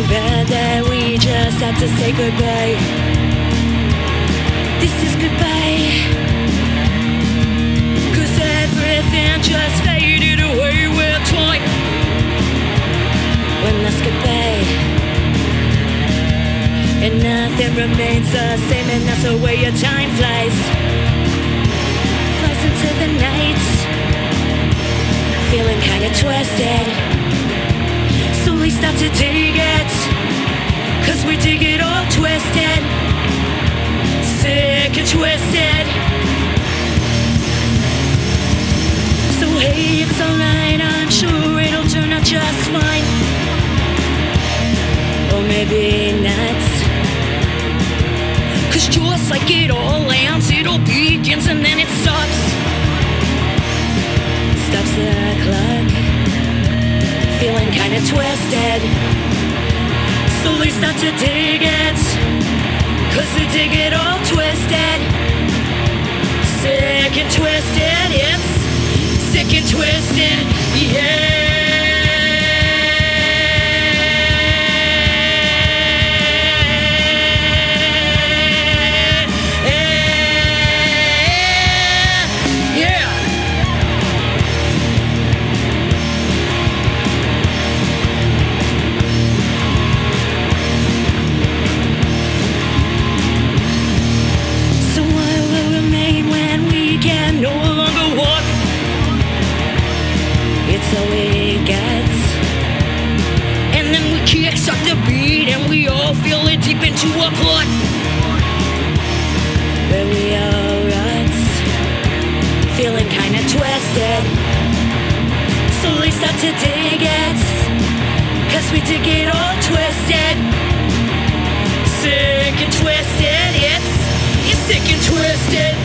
bad that we just had to say goodbye. This is goodbye, 'cause everything just faded away with time. When that's goodbye, and nothing remains the same, and that's the way your time flies. Flies into the night, feeling kinda twisted. Slowly start to dig it, 'cause we dig it all twisted. Sick and twisted. So hey, it's alright, I'm sure it'll turn out just fine. Or maybe not, 'cause just like it all ends, it all begins and then it stops. Stops the clock, feeling kinda twisted. Slowly start to dig it, 'cause we dig it all twisted. Sick and twisted, it's sick and twisted, yeah. No longer walk, it's all we get. And then we kick suck the beat, and we all feel it deep into our blood. Where we all rot, feeling kinda twisted. Slowly start to dig it, 'cause we dig it all twisted. Sick and twisted, it's sick and twisted.